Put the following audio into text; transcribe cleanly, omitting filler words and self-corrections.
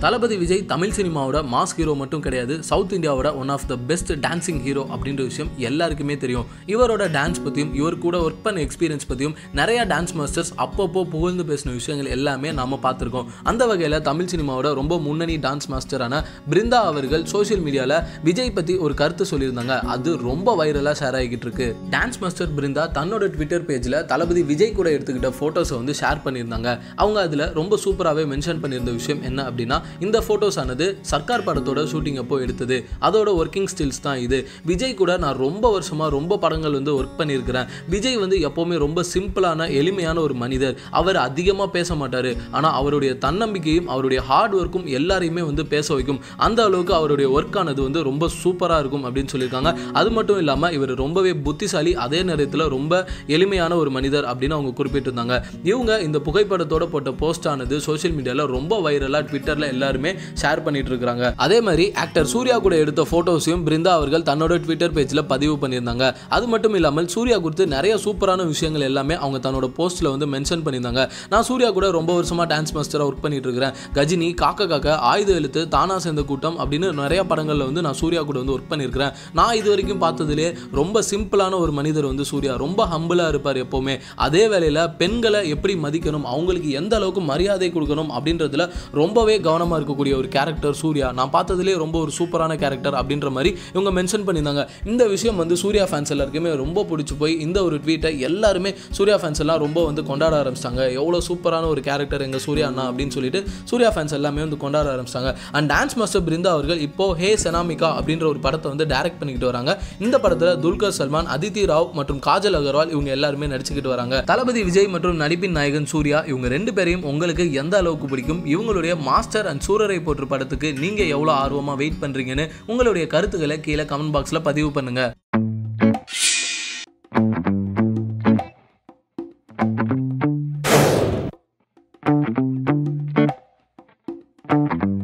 தளபதி விஜய் தமிழ் சினிமாவோட mass hero மட்டும் கிடையாது, சவுத் இந்தியாவோட one of the best dancing hero அப்படின்ற விஷயம் எல்லாருக்குமே தெரியும். இவரோட டான்ஸ் பற்றியும் இவர் கூட ஒர்க் பண்ண எக்ஸ்பீரியன்ஸ் பற்றியும் நிறைய டான்ஸ் மாஸ்டர்ஸ் அப்பப்போ புகழ்ந்து பேசின விஷயங்கள் எல்லாமே நாம பார்த்துருக்கோம். அந்த வகையில் தமிழ் சினிமாவோட ரொம்ப முன்னணி டான்ஸ் மாஸ்டரான பிருந்தா அவர்கள் சோஷியல் மீடியாவில் விஜய் பற்றி ஒரு கருத்து சொல்லியிருந்தாங்க. அது ரொம்ப வைரலாக ஷேர் ஆகிட்டு இருக்கு. டான்ஸ் மாஸ்டர் பிருந்தா தன்னோட ட்விட்டர் பேஜில் தளபதி விஜய் கூட எடுத்துக்கிட்ட ஃபோட்டோஸை வந்து ஷேர் பண்ணியிருந்தாங்க. அவங்க அதில் ரொம்ப சூப்பராகவே மென்ஷன் பண்ணியிருந்த விஷயம் என்ன அப்படின்னா, இந்த ஃபோட்டோஸ் ஆனது சர்க்கார் படத்தோட ஷூட்டிங் அப்போ எடுத்தது, அதோட ஒர்க்கிங் ஸ்டில்ஸ் தான் இது. விஜய் கூட நான் ரொம்ப வருஷமாக ரொம்ப படங்கள் வந்து ஒர்க் பண்ணியிருக்கிறேன். விஜய் வந்து எப்போவுமே ரொம்ப சிம்பிளான எளிமையான ஒரு மனிதர். அவர் அதிகமாக பேச மாட்டார், ஆனால் அவருடைய தன்னம்பிக்கையும் அவருடைய ஹார்ட் ஒர்க்கும் எல்லாரையுமே வந்து பேச வைக்கும். அந்த அளவுக்கு அவருடைய ஒர்க் ஆனது வந்து ரொம்ப சூப்பராக இருக்கும் அப்படின்னு சொல்லியிருக்காங்க. அது மட்டும் இல்லாமல் இவர் ரொம்பவே புத்திசாலி, அதே நேரத்தில் ரொம்ப எளிமையான ஒரு மனிதர் அப்படின்னு அவங்க குறிப்பிட்டிருந்தாங்க. இவங்க இந்த புகைப்படத்தோட போட்ட போஸ்ட் ஆனது சோஷியல் மீடியாவில் ரொம்ப வைரலாக ட்விட்டரில் எல்லாருமே ஷேர் பண்ணிட்டு இருக்காங்க. அதே மாதிரி ஆக்டர் சூர்யா கூட எடுத்த போட்டோஸையும் பிருந்தா அவர்கள் தன்னோட ட்விட்டர் பேஜில் பதிவு பண்ணியிருந்தாங்க. அது மட்டும் இல்லாமல் சூர்யா குறித்து நிறைய சூப்பரான விஷயங்கள் எல்லாமே அவங்க தன்னோட போஸ்ட்டில் வந்து மென்ஷன் பண்ணியிருந்தாங்க. நான் சூர்யா கூட ரொம்ப வருஷமாக டான்ஸ் மாஸ்டராக ஒர்க் பண்ணிட்டு இருக்கிறேன். கஜினி, காக்க காக்க, ஆயுத எழுத்து, தானா சேர்ந்த கூட்டம் அப்படின்னு நிறைய படங்களில் வந்து நான் சூர்யா கூட வந்து ஒர்க் பண்ணியிருக்கிறேன். நான் இது வரைக்கும் பார்த்ததுலேயே ரொம்ப சிம்பிளான ஒரு மனிதர் வந்து சூர்யா. ரொம்ப ஹம்பிளாக இருப்பார் எப்போவுமே. அதே வேளையில் பெண்களை எப்படி மதிக்கணும், அவங்களுக்கு எந்த அளவுக்கு மரியாதை கொடுக்கணும் அப்படின்றதுல ரொம்பவே கவனமாக இருக்கக்கூடிய ஒரு கேரக்டர் சூர்யா. நான் பார்த்ததுலேயே ரொம்ப ஒரு சூப்பரான கேரக்டர் அப்படின்ற மாதிரி இவங்க மென்ஷன் பண்ணியிருந்தாங்க. இந்த விஷயம் வந்து சூர்யா ஃபேன்ஸ் எல்லாருக்குமே ரொம்ப பிடிச்சி போய் இந்த ஒரு ட்வீட்டை எல்லாருமே சூர்யா ஃபேன்ஸ் எல்லாம் ரொம்ப வந்து கொண்டாட ஆரம்பிச்சிட்டாங்க. எவ்வளோ சூப்பரான ஒரு கேரக்டர் எங்கள் சூர்யா அண்ணா அப்படின்னு சொல்லிட்டு சூர்யா ஃபேன்ஸ் எல்லாமே வந்து கொண்டாட ஆரம்பிச்சிட்டாங்க. அண்ட் டான்ஸ் மாஸ்டர் பிருந்தா அவர்கள் இப்போ ஹே செனாமிகா அப்படின்ற ஒரு படத்தை வந்து டைரக்ட் பண்ணிக்கிட்டு வராங்க. இந்த படத்தில் துல்கர் சல்மான், அதித்தி ராவ் மற்றும் காஜல் அகர்வால் இவங்க எல்லாருமே நடிச்சுக்கிட்டு வராங்க. தளபதி விஜய் மற்றும் நடிப்பின் நாயகன் சூர்யா இவங்க ரெண்டு பேரையும் உங்களுக்கு எந்த அளவுக்கு பிடிக்கும்? இவங்களுடைய மாஸ்டர் அண்ட் சூரரை போற்று படத்துக்கு நீங்க எவ்வளவு ஆர்வமா வெயிட் பண்றீங்கன்னு உங்களுடைய கருத்துக்களை கீழே கமெண்ட் பாக்ஸ்ல பதிவு பண்ணுங்க.